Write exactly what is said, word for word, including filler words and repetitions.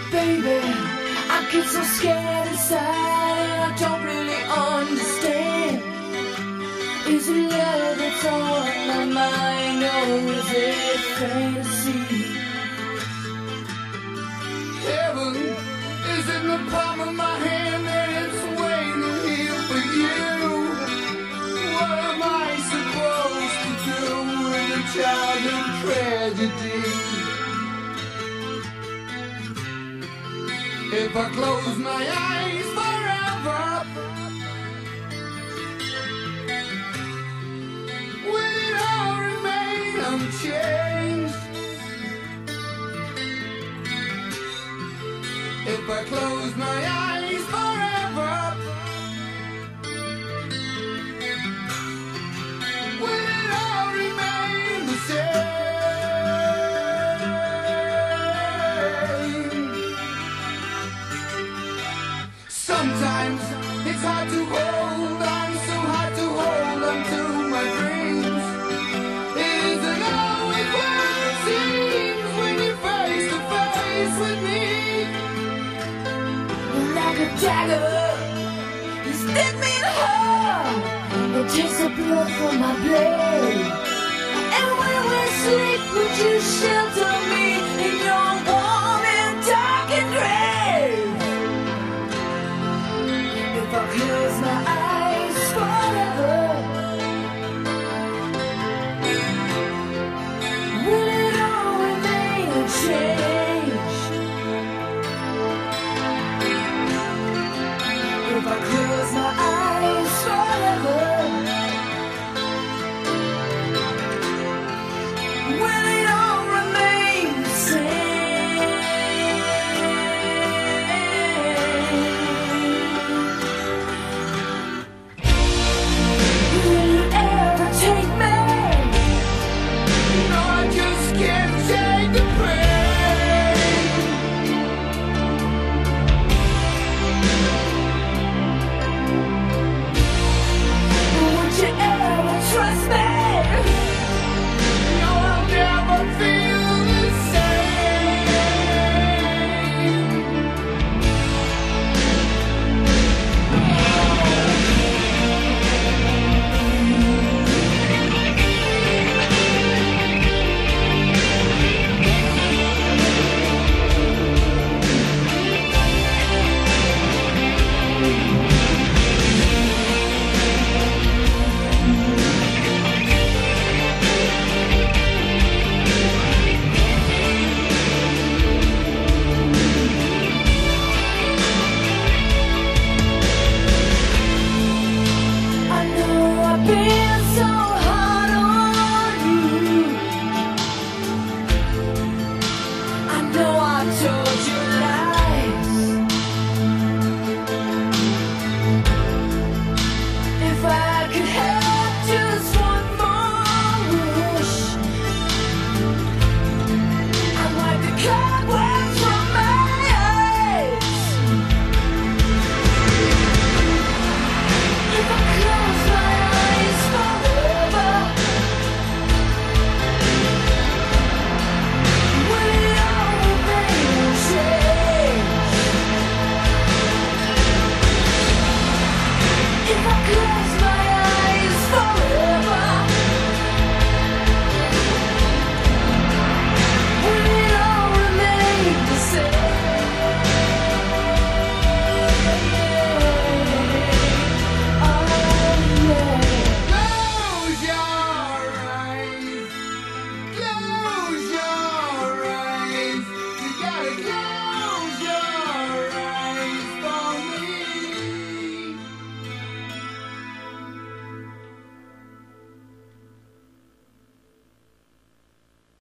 Baby, I get so scared inside and I don't really understand. Is it love that's on my mind or is it fantasy? Heaven is in the palm of my hand and it's waiting here for you. What am I supposed to do with a childhood tragedy? If I close my eyes forever, will it all remain unchanged? If I close my eyes forever, will it all remain the same? Sometimes it's hard to hold on, so hard to hold on to my dreams. It isn't always what it seems when you're face to face with me. You're like a dagger, you stick me in the heart and takes the blood from my blade. And when we sleep, would you shelter me in your